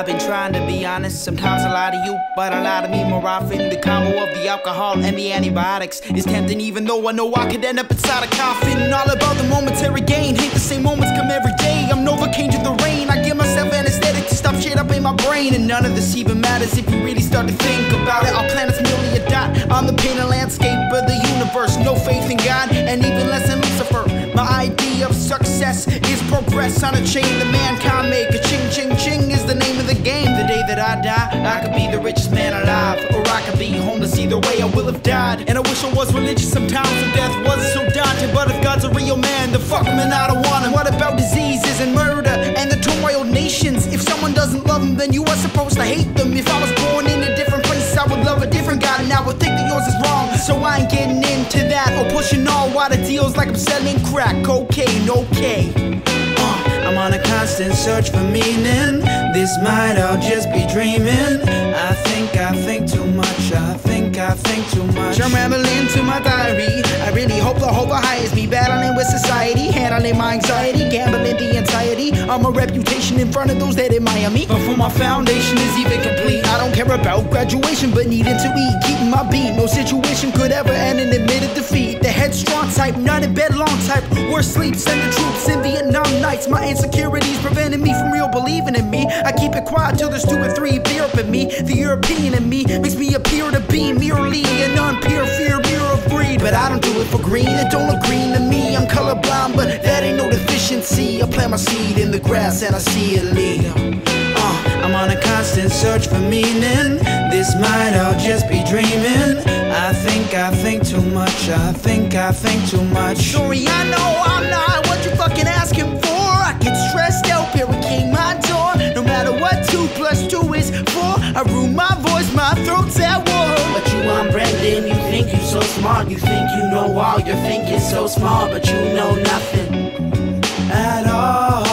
I've been trying to be honest, sometimes I lie to you, but I lie to me more often. The combo of the alcohol and the antibiotics is tempting, even though I know I could end up inside a coffin. All about the momentary gain, hate the same moments come every day. I'm Novocaine to the rain, I give myself anesthetic to stop shit up in my brain. And none of this even matters if you really start to think about it. Our planet's merely a dot on the painted landscape of the universe. No faith in God, and even less in Lucifer. My idea of success is progress on a chain that mankind make. A ching ching ching is the name of the game. The day that I die, I could be the richest man alive, or I could be homeless. Either way I will have died. And I wish I was religious sometimes, so death wasn't so daunting. But if God's a real man, then fuck him and I don't want him. What about diseases and murder and the turmoil nations? If someone doesn't love them, then you are supposed to hate them. If I was born in a different place, I would love a different God, and I would think that yours is wrong. So I ain't getting into that, or pushing all water deals like I'm selling crack cocaine. Okay, I'm on a constant search for meaning. This might all just be dreaming. I think too much. I think too much. I'm rambling to my diary. I really hope the hope hires me. Battling with society, handling my anxiety, gambling the anxiety on my reputation in front of those that admire me. Before my foundation is even complete, I don't care about graduation, but needing to eat, keeping my beat. No situation could ever end in admitted defeat. The headstrong type, not in bed long type. Worst sleep, send the troops in Vietnam nights. My insecurities preventing me from real believing in me. I keep it quiet till there's 2 or 3 beer up in me. The European in me makes me appear to be merely an unpure fear, mirror of greed. But I don't do it for green, it don't look green to me. I'm colorblind, but that ain't no deficiency. I plant my seed in the grass and I see it leave. I'm on a constant search for meaning. This might all just be dreaming. I think too much. I think too much. Sorry, I know I'm not what you fucking asking for. I get stressed out, barricade my door. No matter what 2 + 2 is 4. I ruin my voice, my throat's at war. But you, I'm Brendan, you think you so smart. You think you know all, your thinking so small, but you know nothing at all.